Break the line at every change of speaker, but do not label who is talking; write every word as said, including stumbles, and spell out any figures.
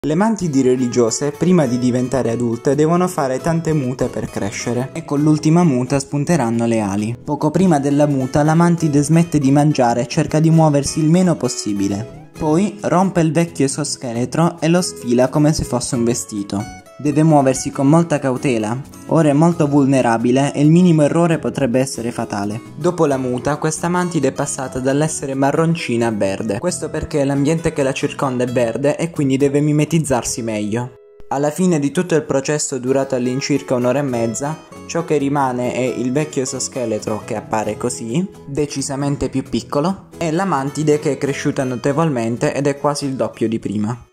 Le mantidi religiose, prima di diventare adulte, devono fare tante mute per crescere e con l'ultima muta spunteranno le ali. Poco prima della muta la mantide smette di mangiare e cerca di muoversi il meno possibile. Poi rompe il vecchio esoscheletro e lo sfila come se fosse un vestito. Deve muoversi con molta cautela, ora è molto vulnerabile e il minimo errore potrebbe essere fatale. Dopo la muta, questa mantide è passata dall'essere marroncina a verde. Questo perché l'ambiente che la circonda è verde e quindi deve mimetizzarsi meglio. Alla fine di tutto il processo, durato all'incirca un'ora e mezza, ciò che rimane è il vecchio esoscheletro che appare così, decisamente più piccolo, e la mantide che è cresciuta notevolmente ed è quasi il doppio di prima.